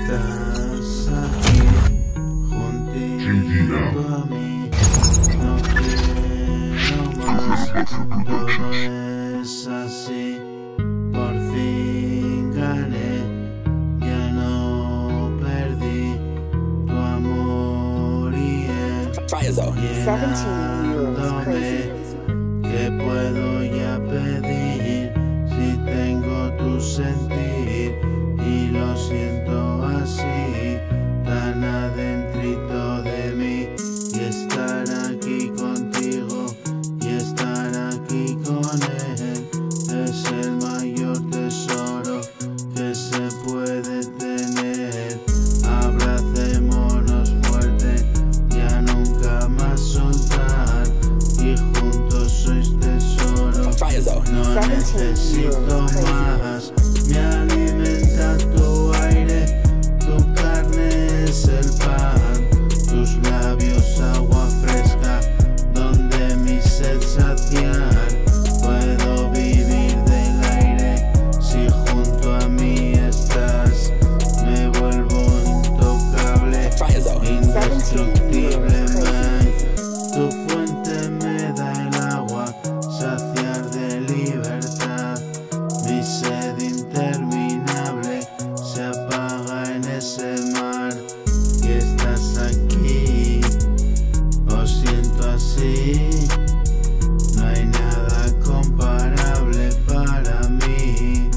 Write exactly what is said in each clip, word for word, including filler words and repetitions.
Estás aquí, juntito a mí. No quiero más, todo es así. Por fin gané, ya no perdí. Tu amor y él llenándome. ¿Qué puedo ya pedir si tengo tu sentir? Y lo siento así, tan adentrito de mí. Y estar aquí contigo y estar aquí con él es el mayor tesoro que se puede tener. Abracémonos fuerte, ya nunca más soltar. Y juntos sois tesoro, no necesito más. Me alimenta tu aire, tu carne es el pan, tus labios agua fresca, donde mi sed saciar. Puedo vivir del aire, si junto a mí estás. Me vuelvo intocable, indestructible, man. Tu fuente me da el agua, saciar de libertad. Mi sed interminable se apaga en ese mar. Y estás aquí, lo siento así. No hay nada comparable para mí.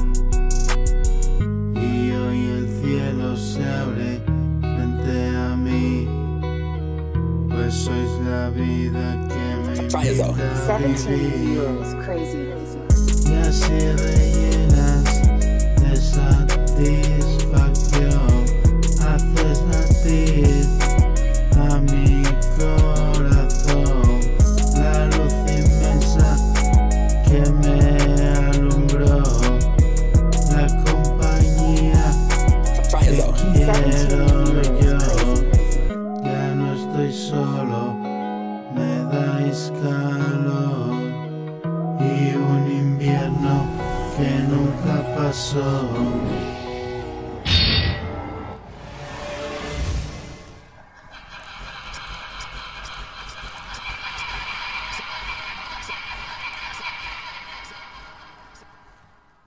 Y hoy el cielo se abre frente a mí, pues sois la vida que me invita a vivir. Y así rellenas de satisfacción, haces latir a mi corazón la luz inmensa que me alumbró, la compañía que quiero yo. Ya no estoy solo, me dais calor y un invierno que nunca pasó.